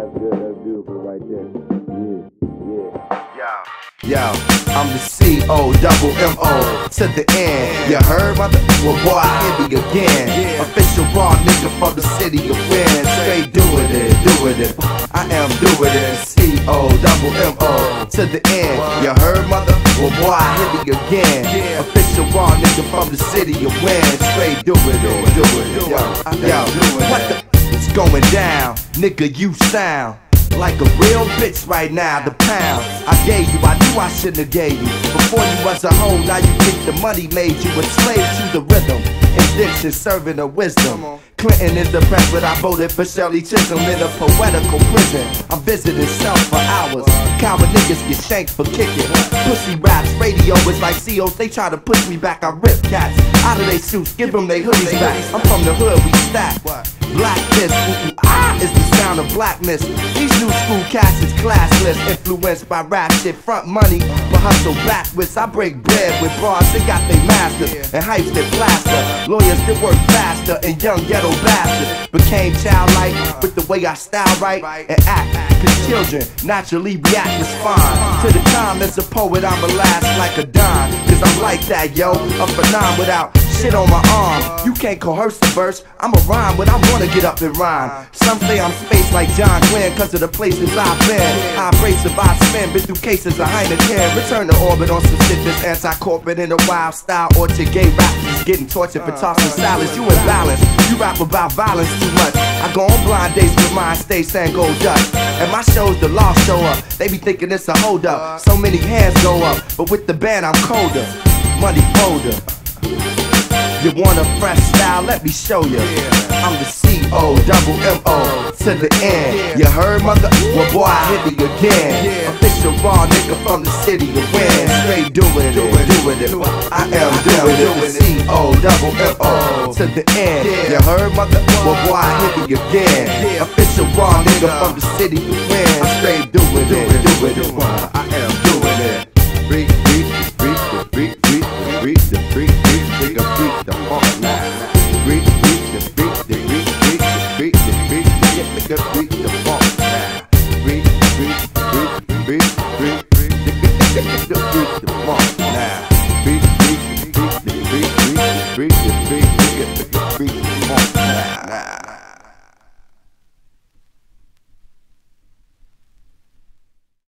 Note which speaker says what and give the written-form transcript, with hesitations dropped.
Speaker 1: That's good. That's beautiful right there. Yeah.
Speaker 2: Yo, I'm the C-O-double-M-O to the end. You heard, mother? Well, boy, I hit me again. Official raw nigga from the city of Wind. Straight doing it. I am doing it. C-O-double-M-O to the end. You heard, mother? Well, boy, I hit me again. Official raw nigga from the city of Wind. Straight doing it. Yo, what the? It's going down, nigga. You sound like a real bitch right now, the pound I gave you, I knew I shouldn't have gave you. Before you was a hoe, now you think the money made you a slave to the rhythm. Addiction serving a wisdom. Clinton is the president, I voted for Shirley Chisholm in a poetical prison. I'm visiting self for hours. Coward niggas get shanked for kicking. Pussy raps, radio is like COs, they try to push me back. I rip cats out of they suits, give them they hoodies back. I'm from the hood, we stack. Blackness, is the sound of blackness. These new school cats is classless, influenced by rap shit. Front money, but hustle backwards. I break bread with bras, they got they masters, and hypes that plaster. Lawyers that work faster, and young ghetto bastards became childlike with the way I style right and act. Cause children naturally react, respond to the time. As a poet, I'ma last like a dime. Cause I'm like that, yo, a phenom without shit on my arm. You can't coerce the verse, I'ma rhyme when I wanna get up and rhyme. Some say I'm spaced like John Glenn cause of the places I've been. I abrasive, I spin, been through cases of Heineken. Return to orbit on some shit that's anti-corporate in a wild style. Orchard gay rappers getting tortured for tossing salads. You imbalance, you rap about violence too much. I go on blind dates with mine, stay saying go Dutch. And my shows, the law show up. They be thinking it's a hold up. So many hands go up, but with the band I'm colder. Money folder. You want a fresh style? Let me show you. I'm the C-O-double-M-O to the end. You heard, mother? Well, boy, I hit me again. Official raw nigga from the city of Wind. Straight doing it. I am doing it. C-O-double-M-O to the end. You heard, mother? Well, boy, I hit me again. Official raw nigga from the city of Wind. I'm straight doing it. I am doing it. Freak the funk now. Freak the freak, get the freak.